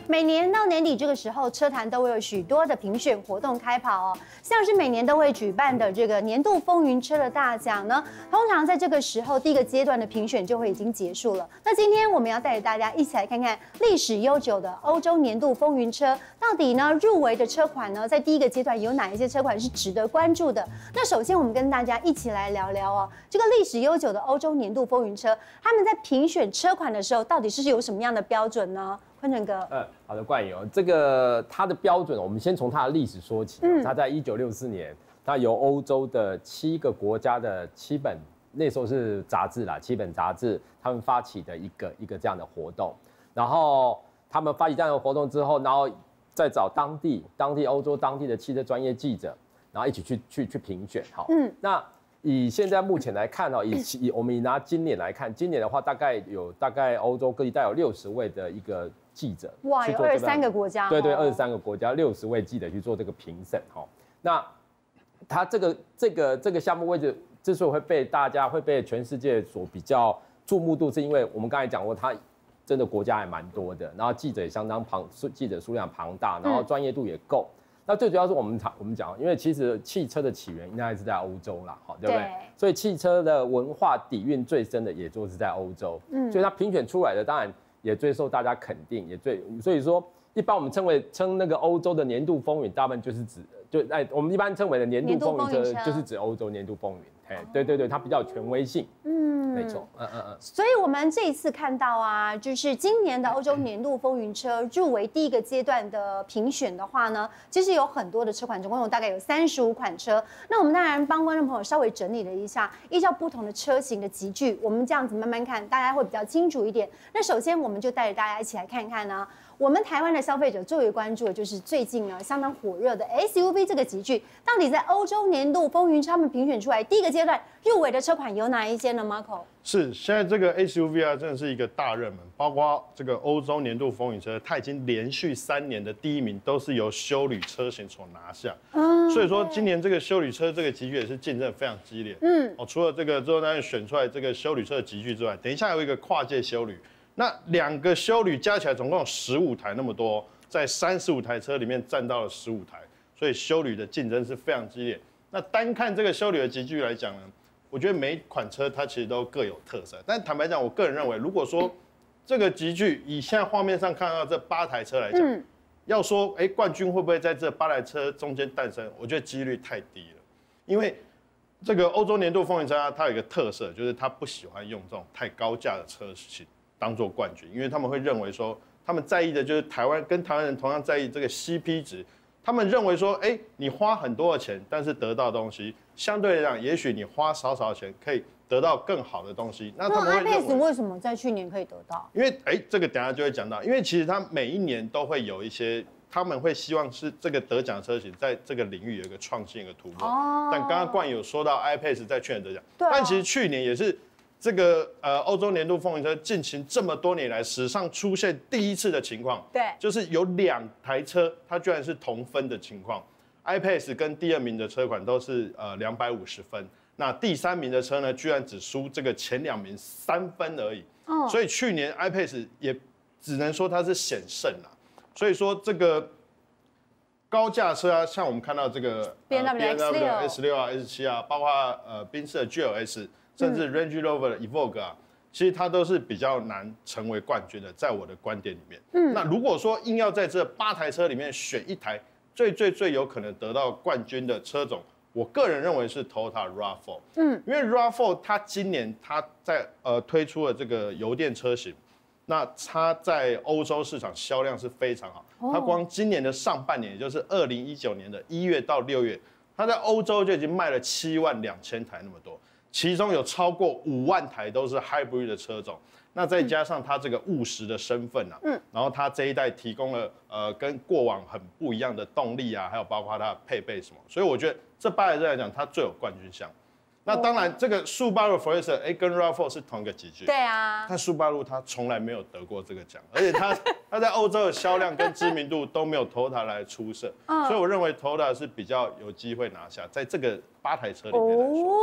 每年到年底这个时候，车坛都会有许多的评选活动开跑哦，像是每年都会举办的这个年度风云车的大奖呢，通常在这个时候第一个阶段的评选就会已经结束了。那今天我们要带着大家一起来看看历史悠久的欧洲年度风云车，到底呢入围的车款呢，在第一个阶段有哪一些车款是值得关注的？那首先我们跟大家一起来聊聊哦，这个历史悠久的欧洲年度风云车，他们在评选车款的时候，到底是有什么样的标准呢？坤成哥， 好的，冠莹，这个它的标准，我们先从它的历史说起。它在1964年，它由欧洲的7个国家的7本，那时候是杂志啦，7本杂志，他们发起的一个这样的活动。然后他们发起这样的活动之后，然后再找当地欧洲当地的汽车专业记者，然后一起去评选。好，那以现在目前来看哦，我们拿今年来看，今年的话大概欧洲各地大概有60位的一个记者， 哇，有23个国家， 对，23个国家60位记者去做这个评审哈。那他这个项目位置之所以会被全世界所比较注目度，是因为我们刚才讲过，它真的国家还蛮多的，然后记者也相当记者数量庞大，然后专业度也够。那最主要是我们讲，因为其实汽车的起源应该是在欧洲啦，对不对？所以汽车的文化底蕴最深的也就是在欧洲，所以它评选出来的当然也最受大家肯定，所以说一般我们称那个欧洲的年度风云，大部分就是指我们一般称为的年度风云车，就是指欧洲年度风云。对，它比较有权威性。没错。 所以我们这一次看到啊，就是今年的欧洲年度风云车入围第一个阶段的评选的话呢，其实有很多的车款，总共大概有35款车。那我们当然帮观众朋友稍微整理了一下，依照不同的车型的级距，我们这样子慢慢看，大家会比较清楚一点。那首先我们就带着大家一起来看看呢。我们台湾的消费者最为关注的就是最近呢相当火热的 SUV 这个级距，到底在欧洲年度风云车他们评选出来第一个阶段入围的车款有哪一些呢 ？Marco 是现在这个 SUV 啊，真的是一个大热门，包括这个欧洲年度风云车，它已经连续3年的第1名都是由休旅车型所拿下。所以说今年这个休旅车这个级距也是竞争非常激烈。除了这个最后单元选出来这个休旅车的级距之外，等一下有一个跨界休旅。那2个休旅加起来总共有15台那么多，在35台车里面占到了15台，所以休旅的竞争是非常激烈。那单看这个休旅的级距来讲呢，我觉得每一款车它其实都各有特色。但坦白讲，我个人认为，如果说这个级距以现在画面上看到这8台车来讲，要说冠军会不会在这8台车中间诞生，我觉得几率太低了。因为这个欧洲年度风云车啊，它有一个特色，就是它不喜欢用这种太高价的车型当做冠军，因为他们会认为说，他们在意的就是跟台湾人同样在意这个 CP 值。他们认为说，你花很多的钱，但是得到的东西相对来讲，也许你花少少的钱可以得到更好的东西。那他们会认为 iPace 为什么在去年可以得到？ 因为这个等一下就会讲到，因为其实它每一年都会有一些，他们会希望是这个得奖车型在这个领域有一个创新、一个突破。但刚刚冠有说到 iPace 在去年得奖，但其实去年也是。这个欧洲年度风云车进行这么多年来史上出现第一次的情况， 对， 就是有2台车它居然是同分的情况 ，iPace 跟第2名的车款都是250分，那第3名的车呢，居然只输这个前2名3分而已，所以去年 iPace 也只能说它是险胜啦，所以说这个高价车啊，像我们看到这个 BMW S6啊、S7啊，包括宾士的 GLS。甚至 Range Rover 的 Evoque 啊，其实它都是比较难成为冠军的，在我的观点里面。那如果说硬要在这8台车里面选一台最有可能得到冠军的车种，我个人认为是 Toyota RAV4。因为 RAV4 它今年它在推出了这个油电车型，那它在欧洲市场销量是非常好。它光今年的上半年，也就是2019年的1月到6月，它在欧洲就已经卖了72000台那么多。其中有超过5万台都是 hybrid 的车种，那再加上它这个务实的身份啊，然后它这一代提供了跟过往很不一样的动力啊，还有包括它的配备什么，所以我觉得这8台车来讲，它最有冠军相。那当然，这个Subaru Forester跟 RAV4 是同一个级距， 对啊， 但Subaru它从来没有得过这个奖，而且它在欧洲的销量跟知名度都没有 Toyota 来出色，所以我认为 Toyota 是比较有机会拿下，在这个8台车里面来说。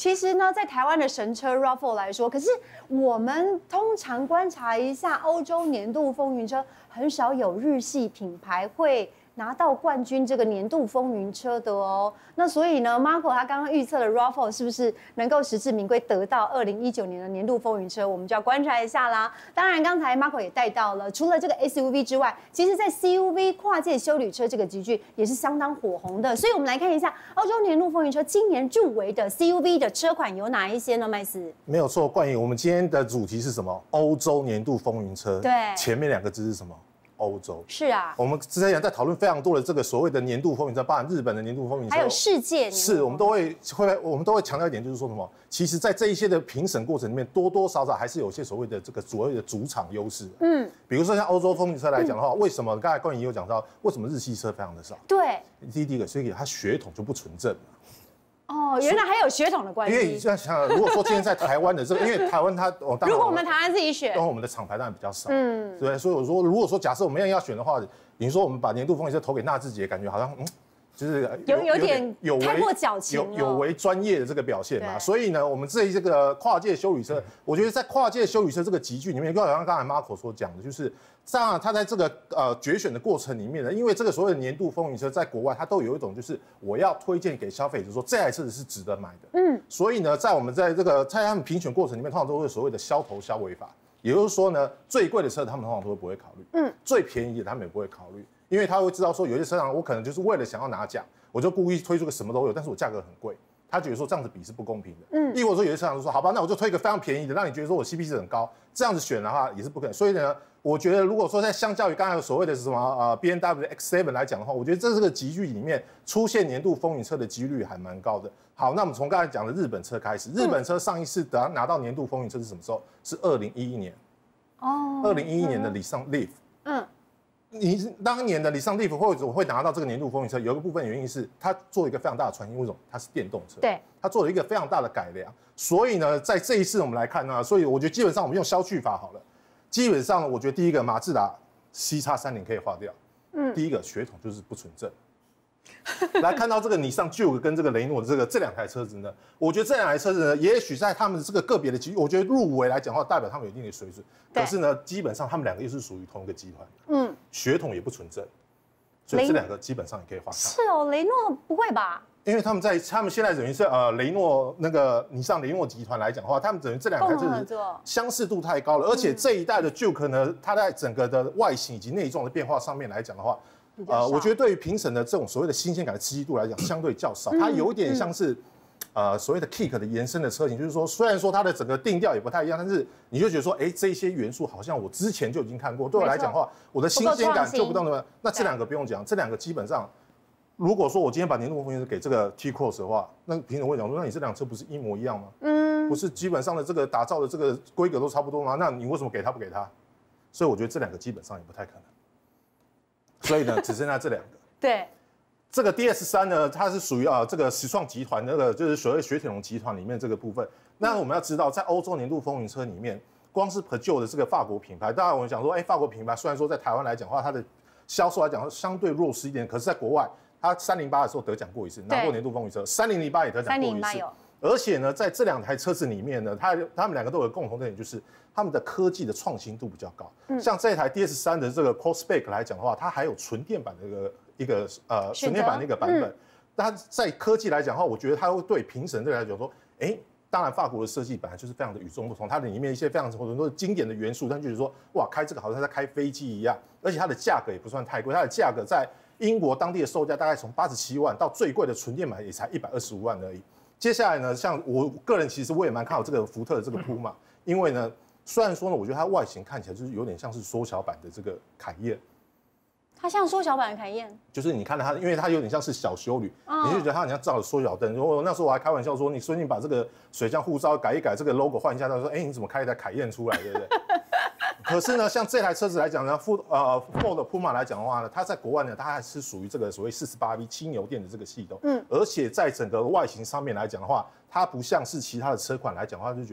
其实呢，在台湾的神车 RAV4 来说，可是我们通常观察一下欧洲年度风云车，很少有日系品牌会拿到冠军这个年度风云车的哦。那所以呢 ，Marco 他刚刚预测的 RAV4 是不是能够实至名归得到2019年的年度风云车？我们就要观察一下啦。当然，刚才 Marco 也带到了，除了这个 SUV 之外，其实在 CUV 跨界休旅车这个集聚也是相当火红的。所以我们来看一下欧洲年度风云车今年入围的 CUV 的车款有哪一些呢？麦斯没有错，冠宇，我们今天的主题是什么？欧洲年度风云车。 对， 前面2个字是什么？欧洲是啊， 我们之前在讨论非常多的这个所谓的年度风云车，包含日本的年度风云车， 还有世界年度是，我们都会强调一点，就是说什么？其实，在这一些的评审过程里面，多多少少还是有些所谓的这个所谓的主场优势。比如说像欧洲风云车来讲的话，为什么刚才冠宇也有讲到，为什么日系车非常的少？ 对， 第一个，所以它血统就不纯正。 哦，原来还有血统的关系。 因为你这样想，如果说今天在台湾的这个，因为台湾它， 如果我们台湾自己选， 然后我们的厂牌当然比较少，对，所以我说，如果说假设我们要选的话，你说我们把年度风云车投给纳智捷，感觉好像就是有点太过矫情了， 有违专业的这个表现嘛。所以呢，我们这个跨界休旅车，我觉得在跨界休旅车这个集聚里面，就好像刚才 Marco 所讲的，就是当然他在这个决选的过程里面呢，因为这个所谓的年度风云车在国外，它都有一种就是我要推荐给消费者说这台车子是值得买的。所以呢，在我们在他们评选过程里面，通常都会所谓的消头消尾法，也就是说呢，最贵的车他们通常都不会考虑，最便宜的他们也不会考虑。因为他会知道说，有些车厂我可能就是为了想要拿奖，我就故意推出个什么都有，但是我价格很贵，他觉得说这样子比是不公平的。亦或者说有些车厂就说，好吧，那我就推一个非常便宜的，让你觉得说我 CP 值很高，这样子选的话也是不可能。所以呢，我觉得如果说在相较于刚才所谓的什么BMW 的 X7 来讲的话，我觉得这个集聚里面出现年度风云车的几率还蛮高的。好，那我们从刚才讲的日本车开始，日本车上一次拿到年度风云车是什么时候？是2011年。2011年的礼尚 Leaf。你当年的礼尚 Leaf 或者会拿到这个年度风云车，有一个部分原因是它做一个非常大的创新，为什么？它是电动车， 对， 它做了一个非常大的改良。所以呢，在这一次我们来看呢，所以我觉得基本上我们用消去法好了。基本上我觉得第一个马自达 CX-30可以划掉，第一个血统就是不纯正。来看到这个尼桑 Juke 跟这个雷诺的这2台车子呢，我觉得这2台车子呢，也许在他们的这个个别的集聚，我觉得入围来讲的话，代表他们有一定的水准。可是呢，基本上他们2个又是属于同一个集团，血统也不纯正，所以这2个基本上也可以划开。 是哦，雷诺不会吧？ 因为他们现在等于是雷诺那个尼桑雷诺集团来讲的话，他们等于这2台车子相似度太高了，而且这一代的 Juke 呢，它在整个的外形以及内装的变化上面来讲的话。我觉得对于评审的这种所谓的新鲜感的刺激度来讲，相对较少。它有一点像是，所谓的 Kick 的延伸的车型，就是说，虽然说它的整个定调也不太一样，但是你就觉得说，这一些元素好像我之前就已经看过。对我来讲的话，我的新鲜感就不到那么。那这2个不用讲，这2个基本上，如果说我今天把年度风云车给这个 T-Cross 的话，那评审会讲说，那你这辆车不是一模一样吗？不是基本上的这个打造的这个规格都差不多吗？那你为什么给他不给他？所以我觉得这2个基本上也不太可能。所以呢，只剩下这2个。 对， 这个 DS3呢，它是属于这个时创集团那个就是所谓雪铁龙集团里面这个部分。那我们要知道，在欧洲年度风云车里面，光是 Peugeot 的这个法国品牌，当然我们讲说，法国品牌虽然说在台湾来讲的话，它的销售来讲相对弱势一点，可是在国外，它308的时候得奖过一次，拿过年度风云车，3008也得奖过一次。而且呢，在这2台车子里面呢，他们2个都有共同的点，就是他们的科技的创新度比较高。像这一台 DS3的这个 Crossback 来讲的话，它还有纯电版的一个纯电版的一个版本。它在科技来讲的话，我觉得它会对评审来讲说，当然法国的设计本来就是非常的与众不同，它的里面一些非常很多经典的元素，但就是说，哇，开这个好像在开飞机一样，而且它的价格也不算太贵，它的价格在英国当地的售价大概从87万到最贵的纯电版也才125万而已。接下来呢，像我个人其实我也蛮看好这个福特的这个普马，因为呢，虽然说呢，我觉得它外形看起来就是有点像是缩小版的这个凯宴， 它像缩小版的凯宴， 就是你看到它，因为它有点像是小休旅，你就觉得它好像照着缩小灯。那时候我还开玩笑说，你说你把这个水箱护罩改一改，这个 logo 换一下，他说，你怎么开一台凯宴出来，对不对？可是呢，像这台车子来讲呢，Ford Puma 来讲的话呢，它在国外呢，它还是属于这个所谓48V 轻油电的这个系统，而且在整个外形上面来讲的话，它不像是其他的车款来讲的话，就觉得说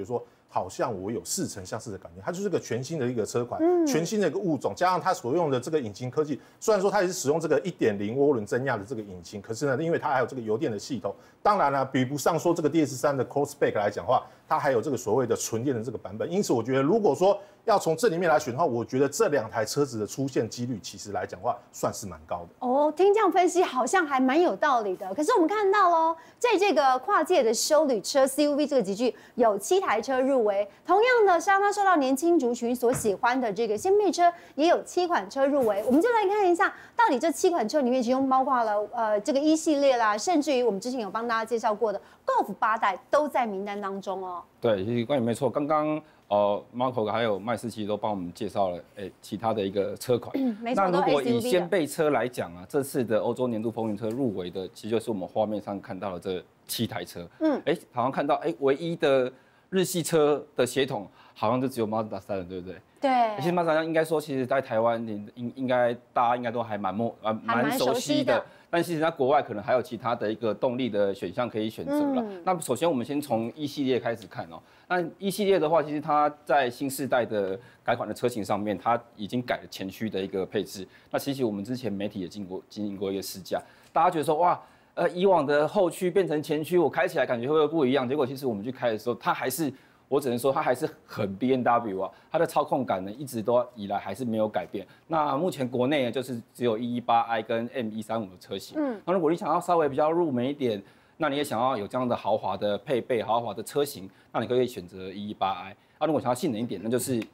好像我有似曾相识的感觉。它就是个全新的一个车款，全新的一个物种，加上它所用的这个引擎科技，虽然说它也是使用这个1.0涡轮增压的这个引擎，可是呢，因为它还有这个油电的系统，当然呢，比不上说这个 DS3的 Crossback 来讲的话，它还有这个所谓的纯电的这个版本。因此，我觉得如果说要从这里面来选的话，我觉得这2台车子的出现几率，其实来讲的话，算是蛮高的。 哦，听这样分析好像还蛮有道理的。可是我们看到喽，在这个跨界的休旅车 CUV 这个级距，有7台车入围。同样的，相当受到年轻族群所喜欢的这个掀背车，也有7款车入围。我们就来看一下，到底这7款车里面，其中包括了这个1系列啦，甚至于我们之前有帮大家介绍过的 Golf 8代都在名单当中哦。 对，其实关于没错，刚刚Marco 还有麦斯其实都帮我们介绍了其他的一个车款。 没错， 那如果以掀背背车来讲啊，这次的欧洲年度风云车入围的，其实就是我们画面上看到的这7台车。好像看到唯一的日系车的血统好像就只有 Mazda 3了，对不对？ 对。 其实 Mazda 3应该说，其实在台湾应该大家应该都还蛮熟悉的。但其实在国外可能还有其他的一个动力的选项可以选择了。那首先我们先从1系列开始看哦。那1系列的话，其实它在新世代的改款的车型上面，它已经改了前驱的一个配置。那其实我们之前媒体也经营过一个试驾，大家觉得说哇，以往的后驱变成前驱，我开起来感觉会不会不一样？结果其实我们去开的时候，它还是。我只能说，它还是很 BMW 啊，它的操控感呢，一直都以来还是没有改变。那目前国内呢，就是只有118i 跟 M135的车型。那如果你想要稍微比较入门一点，那你也想要有这样的豪华的配备、豪华的车型，那你可以选择118i。如果想要性能一点，那就是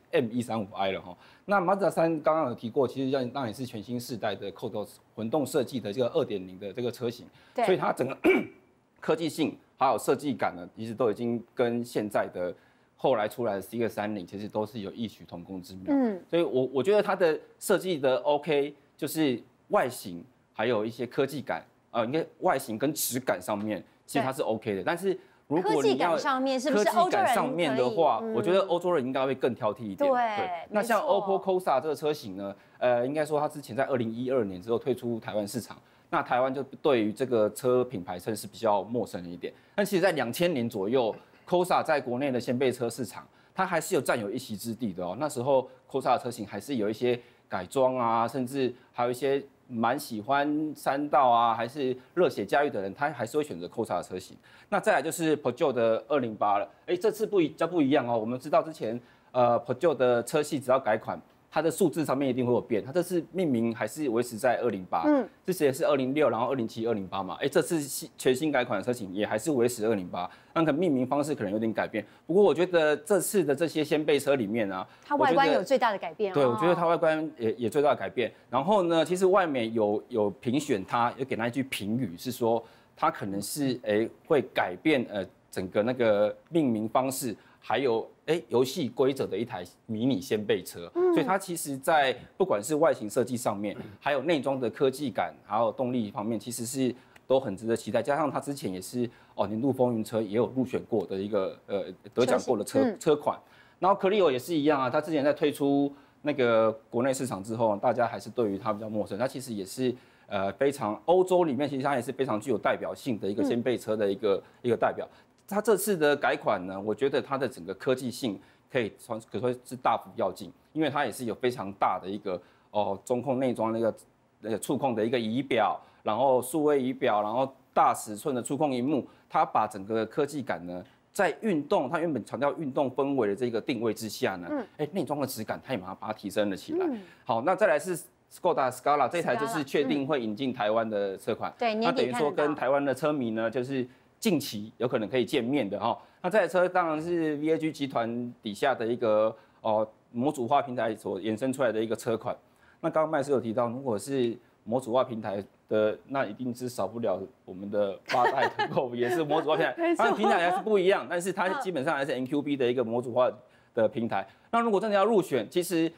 M135i 了哈。那 Mazda 3刚刚有提过，其实当然是全新世代的Kodo混动设计的这个2.0的这个车型，所以它整个科技性还有设计感呢，其实都已经跟现在的后来出来的 CX-30其实都是有异曲同工之妙。所以我觉得它的设计的 OK， 就是外形还有一些科技感，应该外形跟质感上面其实它是 OK 的。但是如果你要科技感上面是不是欧洲人上面的话，我觉得欧洲人应该会更挑剔一点。 对， 那像 Opel Corsa 这个车型呢，应该说它之前在2012年之后退出台湾市场。那台湾就对于这个车品牌算是比较陌生一点，但其实在2000年左右 ，Corsa 在国内的掀背车市场，它还是有占有一席之地的哦。那时候 Corsa 的车型还是有一些改装啊，甚至还有一些蛮喜欢山道啊，还是热血驾驭的人，他还是会选择 Corsa 的车型。那再来就是 Peugeot 的208了，这次不一样哦。我们知道之前Peugeot 的车系只要改款，它的数字上面一定会有变，它这次命名还是维持在208，之前也是206，然后207、208嘛，这次全新改款的车型也还是维持208，那可能命名方式可能有点改变。不过我觉得这次的这些掀背车里面啊， 它外观有最大的改变。 对，我觉得它外观也最大的改变。然后呢，其实外媒有评选它，有给它一句评语是说，它可能是会改变整个那个命名方式。还有游戏规则的一台迷你掀背车，所以它其实在不管是外形设计上面，还有内装的科技感，还有动力方面，其实是都很值得期待。加上它之前也是年度风云车也有入选过的一个得奖过的车款。然后 Clio 也是一样啊，它之前在推出那个国内市场之后，大家还是对于它比较陌生。它其实也是非常欧洲里面，其实它也是非常具有代表性的一个掀背车的一个代表。它这次的改款呢，我觉得它的整个科技性可以说是大幅跃进，因为它也是有非常大的一个中控内装那个触控的一个仪表，然后数位仪表，然后大尺寸的触控萤幕，它把整个科技感呢，在运动，它原本强调运动氛围的这个定位之下呢，内装的质感它也把它提升了起来。好，那再来是 Skoda Scala 这台就是确定会引进台湾的车款， 对， 那等于说跟台湾的车迷呢，就是近期有可能可以见面的哈。那这台车当然是 VAG 集团底下的一个模组化平台所衍生出来的一个车款。那刚刚麦斯有提到，如果是模组化平台的，那一定是少不了我们的8代的 Golf 也是模组化平台，当然平台还是不一样，但是它基本上还是 NQB 的一个模组化的平台。那如果真的要入选，其实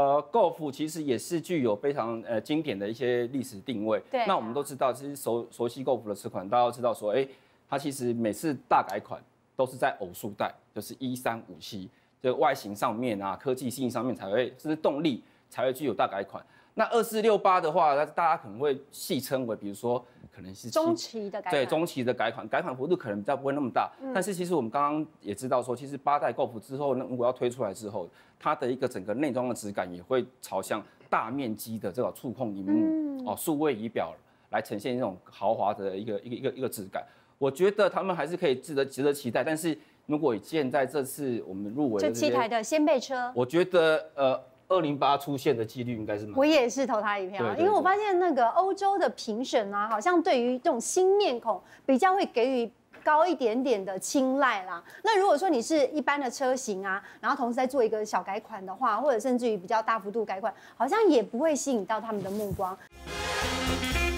Golf 其实也是具有非常经典的一些历史定位。 对。 那我们都知道，其实熟悉 Golf 的车款，大家都知道说，它其实每次大改款都是在偶数代，就是1357，就外形上面啊、科技性上面才会，甚至动力才会具有大改款。那2468的话，大家可能会戏称为，比如说可能是中期的改款， 对中期的改款幅度可能比较不会那么大。但是其实我们刚刚也知道说，其实8代 Golf 之后，如果要推出来之后，它的一个整个内装的质感也会朝向大面积的这个触控萤幕数位仪表来呈现这种豪华的一个质感。我觉得他们还是可以值得期待，但是如果现在这次我们入围这7台的掀背车， 我觉得208出现的几率应该是蛮高的。 我也是投他一票，因为我发现那个欧洲的评审啊，好像对于这种新面孔比较会给予高一点点的青睐啦。那如果说你是一般的车型啊，然后同时在做一个小改款的话，或者甚至于比较大幅度改款，好像也不会吸引到他们的目光。